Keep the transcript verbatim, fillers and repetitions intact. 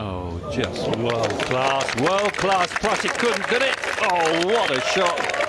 Oh, just world class, world class. Plus, it couldn't, could it? Oh, what a shot.